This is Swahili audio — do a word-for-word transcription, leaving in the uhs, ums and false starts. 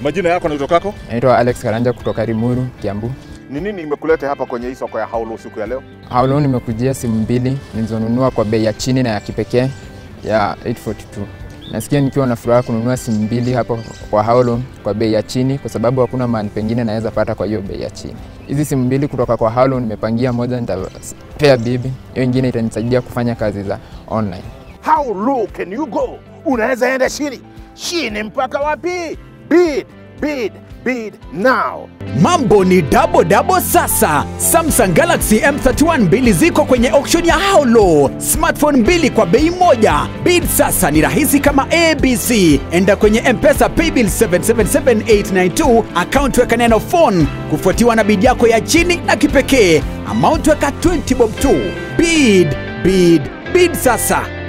Majina yako na utokako? Naitwa Alex Karanja kutoka Limuru, Kiambu. Ni nini imekuleta hapa kwenye hii soko ya Howlo siku ya leo? Howlo nimekujia simu mbili nilizonunua kwa bei ya chini na ya kipekee ya eight forty-two. Nasikia nikiwa na furaha kununua simu mbili hapa kwa Howlo kwa bei ya chini kwa sababu hakuna mahali pengine naweza pata kwa hiyo bei ya chini. Hizi simu mbili kutoka kwa Howlo nimepangia, moja nitapea bibi, hiyo nyingine itanisaidia kufanya kazi za online. How low can you go? Unaweza enda chini. Chini mpaka wapi? Bid, bid, bid now. Mambo ni double double sasa. Samsung Galaxy M thirty-one mbili ziko kwenye auction ya Howlo. Smartphone mbili kwa bei moja. Bid sasa ni rahisi kama A B C. Enda kwenye M-Pesa Paybill seven seven seven eight nine two, account weka neno phone, kufuatiwa na bid yako ya chini na kipekee. Amount weka twenty bob tu. Bid, bid, bid sasa.